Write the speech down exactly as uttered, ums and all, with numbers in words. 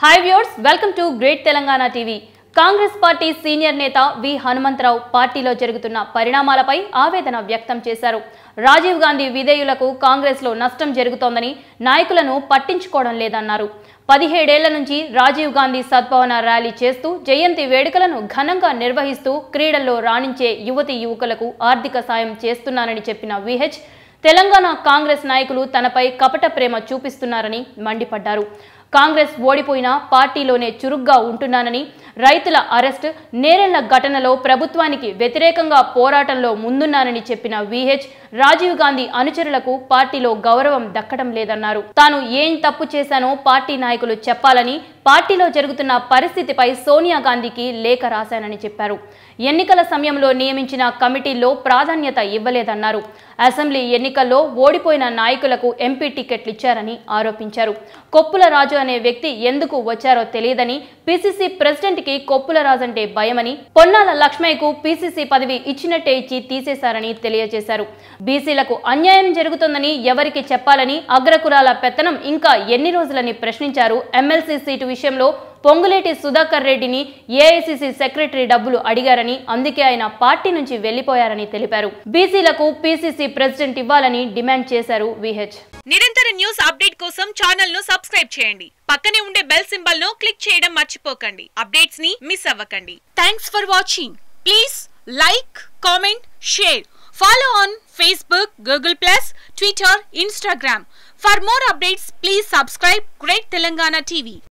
Hi viewers, welcome to Great Telangana T V. Congress party senior నేత V Hanumanth రావు పార్టీలో జరుగుతున్న పరిణామాలపై ఆవేదన వ్యక్తం చేశారు. రాజీవ్ గాంధీ విధేయులకు కాంగ్రెస్లో నష్టం జరుగుతోందని నాయకులను పట్టించుకోవడం లేదన్నారు. పదిహేడేళ్ల నుంచి రాజీవ్ గాంధీ సద్భావన ర్యాలీ చేస్తూ జయంతి వేడుకలను ఘనంగా నిర్వహిస్తూ క్రీడల్లో రాణించే యువతి యువకులకు ఆర్థిక సాయం చేస్తున్నానని చెప్పిన విహెచ్ తెలంగాణ కాంగ్రెస్ నాయకులు తనపై కపట ప్రేమ చూపిస్తున్నారని మండిపడ్డారు. కాంగ్రెస్ ఓడిపోయినా పార్టీలోనే చురుగ్గా ఉంటున్నానని, రైతుల అరెస్ట్, నేరెళ్ల ఘటనలో ప్రభుత్వానికి వ్యతిరేకంగా పోరాటంలో ముందున్నానని చెప్పిన విహెచ్ రాజీవ్ గాంధీ అనుచరులకు పార్టీలో గౌరవం దక్కడం లేదన్నారు. తాను ఏం తప్పు చేశానో పార్టీ నాయకులు చెప్పాలని, పార్టీలో జరుగుతున్న పరిస్థితిపై సోనియా గాంధీకి లేఖ రాశానని చెప్పారు. ఎన్నికల సమయంలో నియమించిన కమిటీల్లో ప్రాధాన్యత ఇవ్వలేదన్నారు. అసెంబ్లీ ఎన్నికల్లో ఓడిపోయిన నాయకులకు ఎంపీ టికెట్లు ఇచ్చారని ఆరోపించారు. కొప్పుల రాజు అనే వ్యక్తి ఎందుకు వచ్చారో తెలియదని, పిసిసి ప్రెసిడెంట్ కి కొప్పుల రాజు అంటే భయమని, పొన్నాల లక్ష్మయ్యకు పిసిసి పదవి ఇచ్చినట్టే ఇచ్చి తీసేశారని తెలియజేశారు. బీసీలకు అన్యాయం జరుగుతుందని ఎవరికి చెప్పాలని, అగ్రకులాల పెత్తనం ఇంకా ఎన్ని రోజులని ప్రశ్నించారు. ఎమ్మెల్సీ సీటు విషయంలో పొంగులేటి సుధాకర్ రెడ్డిని ఏఐసిసి సెక్రటరీ డబ్బులు అడిగారని, అందుకే ఆయన పార్టీ నుంచి వెళ్లిపోయారని తెలిపారు. బీసీలకు పిసిసి ప్రెసిడెంట్ ఇవ్వాలని డిమాండ్ చేశారు విహెచ్. నిరంతర న్యూస్ అప్డేట్ కోసం ఛానల్ ను సబ్స్క్రైబ్ చేయండి. పక్కనే ఉండే బెల్ సింబల్ ను క్లిక్ చేయడం మర్చిపోకండి. అప్డేట్స్ ని మిస్ అవ్వకండి. Thanks for watching. Please like, comment, share. Follow on Facebook, Google plus, Twitter, Instagram. For more updates, please subscribe Great Telangana T V.